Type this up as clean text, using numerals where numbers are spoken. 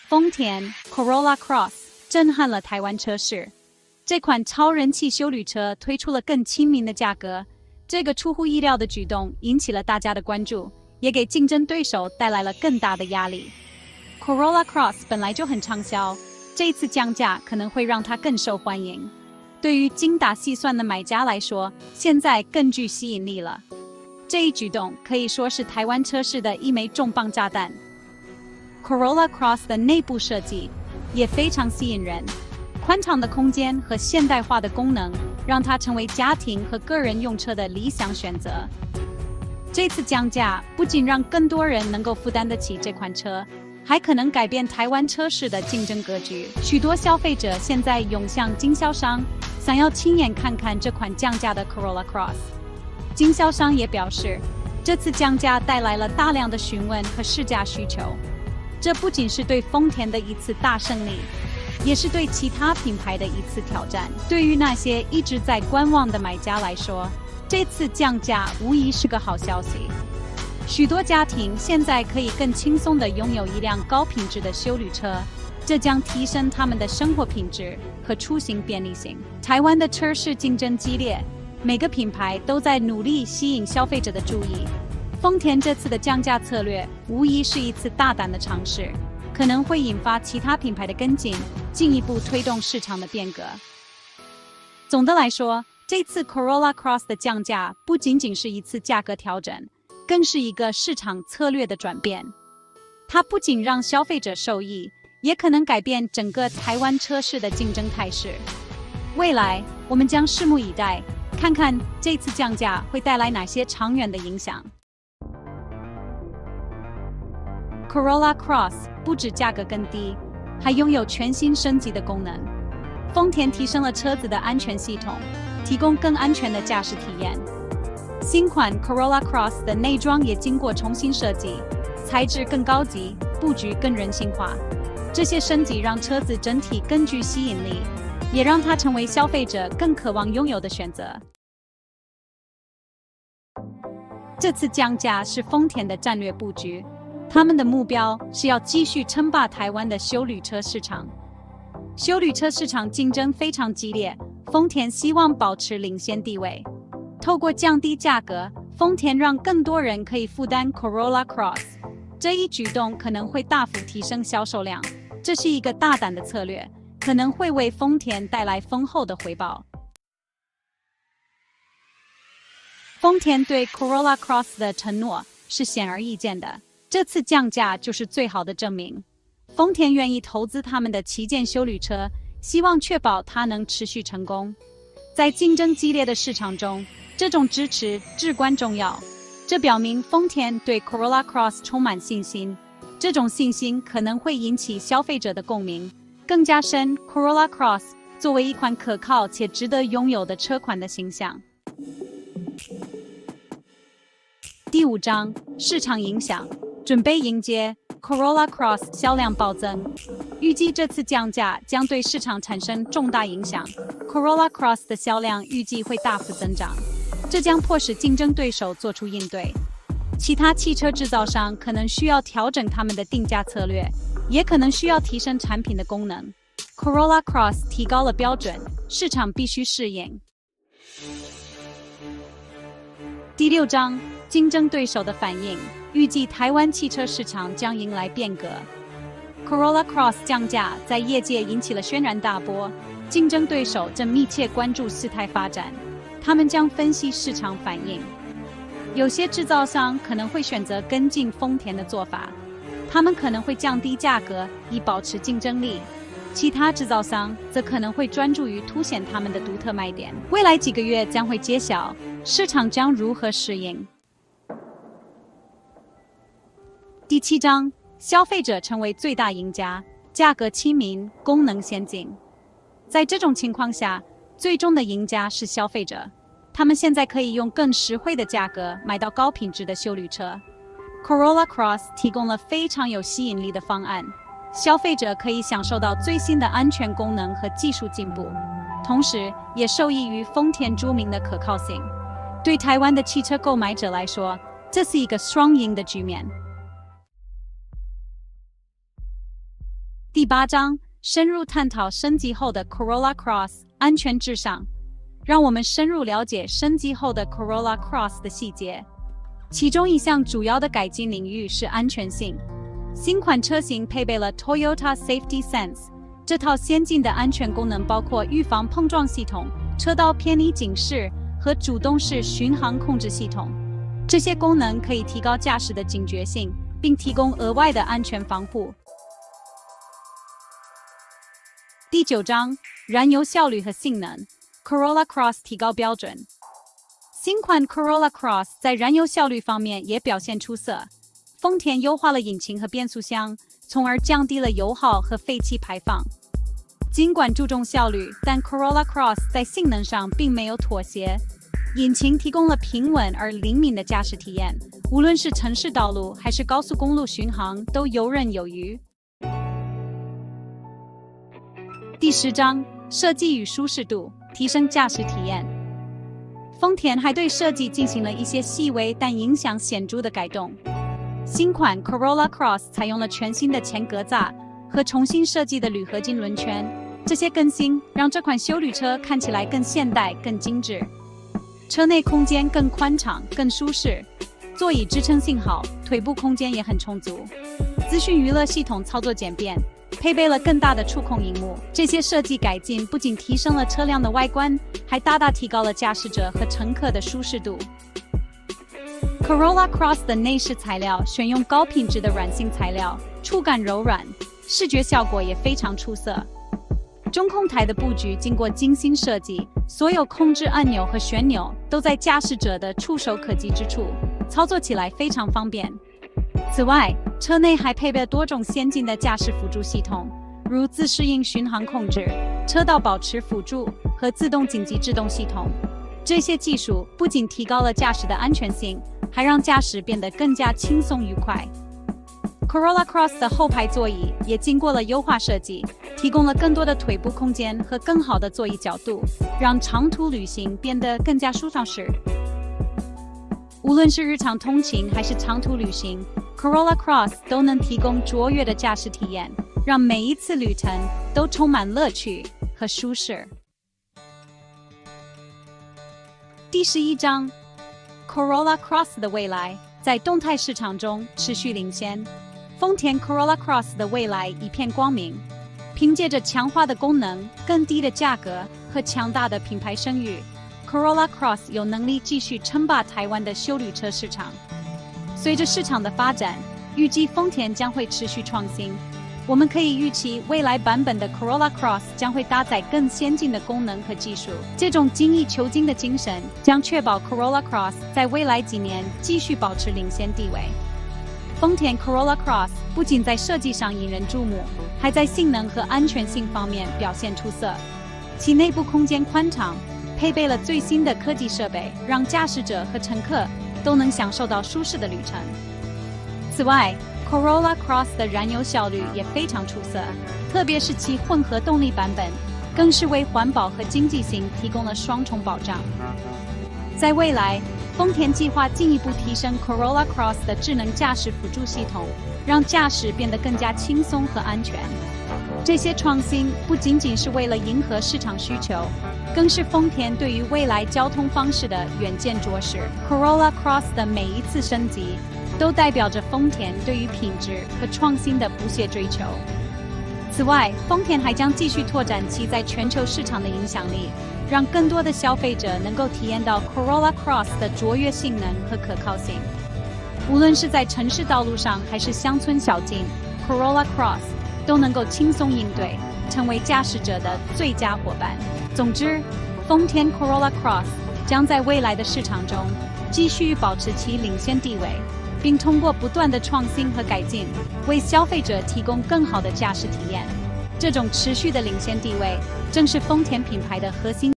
丰田 Corolla Cross 震撼了台湾车市。这款超人气休旅车推出了更亲民的价格，这个出乎意料的举动引起了大家的关注，也给竞争对手带来了更大的压力。Corolla Cross 本来就很畅销，这一次降价可能会让它更受欢迎。对于精打细算的买家来说，现在更具吸引力了。这一举动可以说是台湾车市的一枚重磅炸弹。Corolla Cross 的内部设计也非常吸引人，宽敞的空间和现代化的功能让它成为家庭和个人用车的理想选择。这次降价不仅让更多人能够负担得起这款车，还可能改变台湾车市的竞争格局。许多消费者现在涌向经销商，想要亲眼看看这款降价的 Corolla Cross。经销商也表示，这次降价带来了大量的询问和试驾需求。这不仅是对丰田的一次大胜利，也是对其他品牌的一次挑战。对于那些一直在观望的买家来说，这次降价无疑是个好消息。许多家庭现在可以更轻松地拥有一辆高品质的休旅车，这将提升他们的生活品质和出行便利性。台湾的车市竞争激烈，每个品牌都在努力吸引消费者的注意。丰田这次的降价策略无疑是一次大胆的尝试，可能会引发其他品牌的跟进，进一步推动市场的变革。总的来说，这次 Corolla Cross 的降价不仅仅是一次价格调整，更是一个市场策略的转变。它不仅让消费者受益，也可能改变整个台湾车市的竞争态势。未来，我们将拭目以待，看看这次降价会带来哪些长远的影响。Corolla Cross 不止价格更低，还拥有全新升级的功能。丰田提升了车子的安全系统，提供更安全的驾驶体验。新款 Corolla Cross 的内装也经过重新设计，材质更高级，布局更人性化。这些升级让车子整体更具吸引力，也让它成为消费者更渴望拥有的选择。这次降价是丰田的战略布局，他们的目标是要继续称霸台湾的休旅车市场。休旅车市场竞争非常激烈，丰田希望保持领先地位。透过降低价格，丰田让更多人可以负担 Corolla Cross。这一举动可能会大幅提升销售量，这是一个大胆的策略，可能会为丰田带来丰厚的回报。丰田对 Corolla Cross 的承诺是显而易见的，这次降价就是最好的证明。丰田愿意投资他们的旗舰休旅车，希望确保它能持续成功。在竞争激烈的市场中，这种支持至关重要。这表明丰田对 Corolla Cross 充满信心，这种信心可能会引起消费者的共鸣，更加深 Corolla Cross 作为一款可靠且值得拥有的车款的形象。第5章，市场影响，准备迎接 Corolla Cross 销量暴增。预计这次降价将对市场产生重大影响， Corolla Cross 的销量预计会大幅增长，这将迫使竞争对手做出应对。其他汽车制造商可能需要调整他们的定价策略，也可能需要提升产品的功能。Corolla Cross 提高了标准，市场必须适应。第6章，竞争对手的反应。预计台湾汽车市场将迎来变革。Corolla Cross 降价在业界引起了轩然大波，竞争对手正密切关注事态发展，他们将分析市场反应。有些制造商可能会选择跟进丰田的做法，他们可能会降低价格以保持竞争力。其他制造商则可能会专注于凸显他们的独特卖点。未来几个月将会揭晓，市场将如何适应。第7章，消费者成为最大赢家，价格亲民，功能先进。在这种情况下，最终的赢家是消费者，他们现在可以用更实惠的价格买到高品质的休旅车。Corolla Cross 提供了非常有吸引力的方案，消费者可以享受到最新的安全功能和技术进步，同时也受益于丰田著名的可靠性。对台湾的汽车购买者来说，这是一个双赢的局面。 第8章深入探讨升级后的 Corolla Cross 安全至上，让我们深入了解升级后的 Corolla Cross 的细节。其中一项主要的改进领域是安全性。新款车型配备了 Toyota Safety Sense， 这套先进的安全功能包括预防碰撞系统、车道偏离警示和主动式巡航控制系统。这些功能可以提高驾驶的警觉性，并提供额外的安全防护。第9章燃油效率和性能 Corolla Cross 提高标准。新款 Corolla Cross 在燃油效率方面也表现出色。丰田优化了引擎和变速箱，从而降低了油耗和废气排放。尽管注重效率，但 Corolla Cross 在性能上并没有妥协。引擎提供了平稳而灵敏的驾驶体验，无论是城市道路还是高速公路巡航，都游刃有余。第10章设计与舒适度，提升驾驶体验。丰田还对设计进行了一些细微但影响显著的改动。新款 Corolla Cross 采用了全新的前格栅和重新设计的铝合金轮圈，这些更新让这款休旅车看起来更现代、更精致。车内空间更宽敞、更舒适，座椅支撑性好，腿部空间也很充足。资讯娱乐系统操作简便，配备了更大的触控萤幕。这些设计改进不仅提升了车辆的外观，还大大提高了驾驶者和乘客的舒适度。Corolla Cross 的内饰材料选用高品质的软性材料，触感柔软，视觉效果也非常出色。中控台的布局经过精心设计，所有控制按钮和旋钮都在驾驶者的触手可及之处，操作起来非常方便。此外，车内还配备了多种先进的驾驶辅助系统，如自适应巡航控制、车道保持辅助和自动紧急制动系统。这些技术不仅提高了驾驶的安全性，还让驾驶变得更加轻松愉快。Corolla Cross 的后排座椅也经过了优化设计，提供了更多的腿部空间和更好的座椅角度，让长途旅行变得更加舒适。无论是日常通勤还是长途旅行， Corolla Cross 都能提供卓越的驾驶体验，让每一次旅程都充满乐趣和舒适。第11章 Corolla Cross 的未来在动态市场中持续领先。丰田 Corolla Cross 的未来一片光明，凭借着强化的功能、更低的价格和强大的品牌声誉， Corolla Cross 有能力继续称霸台湾的休旅车市场。随着市场的发展，预计丰田将会持续创新。我们可以预期未来版本的 Corolla Cross 将会搭载更先进的功能和技术。这种精益求精的精神将确保 Corolla Cross 在未来几年继续保持领先地位。丰田 Corolla Cross 不仅在设计上引人注目，还在性能和安全性方面表现出色。其内部空间宽敞，配备了最新的科技设备，让驾驶者和乘客都能享受到舒适的旅程。此外， Corolla Cross 的燃油效率也非常出色，特别是其混合动力版本，更是为环保和经济性提供了双重保障。在未来，丰田计划进一步提升 Corolla Cross 的智能驾驶辅助系统，让驾驶变得更加轻松和安全。这些创新不仅仅是为了迎合市场需求，更是丰田对于未来交通方式的远见卓识。Corolla Cross 的每一次升级，都代表着丰田对于品质和创新的不懈追求。此外，丰田还将继续拓展其在全球市场的影响力，让更多的消费者能够体验到 Corolla Cross 的卓越性能和可靠性。无论是在城市道路上还是乡村小径， Corolla Cross 都能够轻松应对，成为驾驶者的最佳伙伴。总之，丰田 Corolla Cross 将在未来的市场中继续保持其领先地位，并通过不断的创新和改进，为消费者提供更好的驾驶体验。这种持续的领先地位，正是丰田品牌的核心。